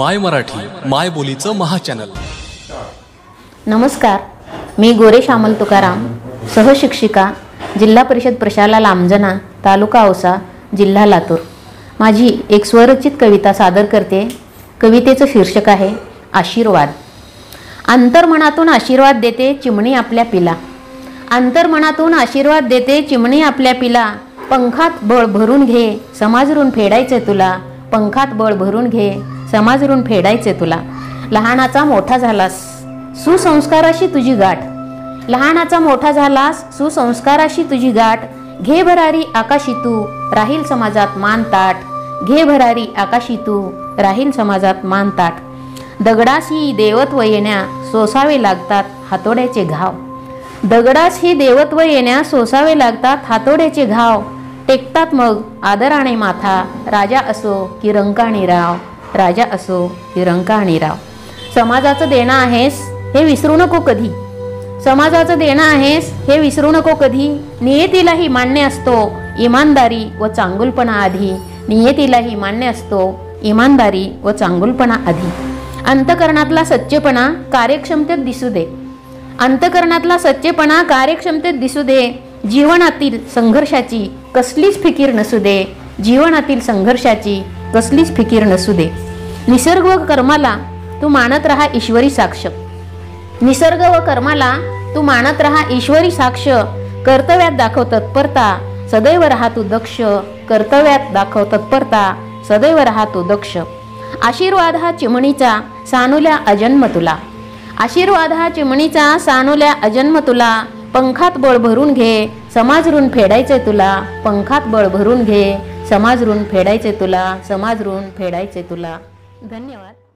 माय मराठी माय बोलीचं महाचॅनल। नमस्कार, मी गोरे श्यामल तुकाराम, सहशिक्षिका, जिल्हा परिषद प्रशाला लांबजना, तालुका औसा, जिल्हा लातूर। माझी एक स्वरचित कविता सादर करते। कवितेचं शीर्षक आहे आशीर्वाद। अंतर्मनातून आशीर्वाद देते चिमणी आपल्या पिला, अंतर्मनातून आशीर्वाद देते चिमणी आपल्या पिला। पंखात बळ भरून घे, समाजरून फेडायचे तुला, पंखात बळ भरून घे, समाजरून फेडायचे तुला। लहानाचा मोठा झालास, सुसंस्काराशी तुझी गाठ, लहानाचा मोठा झालास, सुसंस्काराशी तुझी गाठ। घे भरारी आकाशी तू, राहील समाजात मान ताट, घे भरारी आकाशी तू, राहील समाजात मान ताट। दगडासही देवत्व येण्या सोसावे लागतात हातोड्याचे घाव, दगडासही देवत्व येण्या सोसावे लागतात हातोड्याचे घाव। टेकतात मग आदराने माथा, राजा असो की रंकाणी राव, राजा असो की रंकाणी राव। समाजाचं देणं आहेस हे विसरू नको कधी, समाजाचं देणं आहेस हे विसरू नको कधी। नियतीलाही मान्य असतो इमानदारी व चांगुलपणा आधी, नियतीलाही मान्य असतो इमानदारी व चांगुलपणा आधी। अंतकरणातला सच्चेपणा कार्यक्षमतेत दिसू दे, अंतकरणातला सच्चेपणा कार्यक्षमतेत दिसू दे। जीवनातील संघर्षाची कसलीच फिकीर नसू दे, जीवनातील संघर्षाची कसलीच फिकीर नसू दे। निसर्ग व कर्माला तू मानत राहा ईश्वरी साक्ष, निसर्ग व कर्माला तू मानत राहा ईश्वरी साक्ष। कर्तव्यात दाखव तत्परता, सदैव राहा तू दक्ष, कर्तव्यात दाखव तत्परता, सदैव राहा तू दक्ष। आशीर्वाद हा चिमणीचा सानुल्या अजन्म तुला, आशीर्वाद हा चिमणीचा सानुल्या अजन्म तुला। पंखात बळ भरून घे, समाजरून फेडायचे तुला, पंखात बळ भरून घे, समाजरून फेडायचे तुला, समाजरून फेडायचे तुला। धन्यवाद।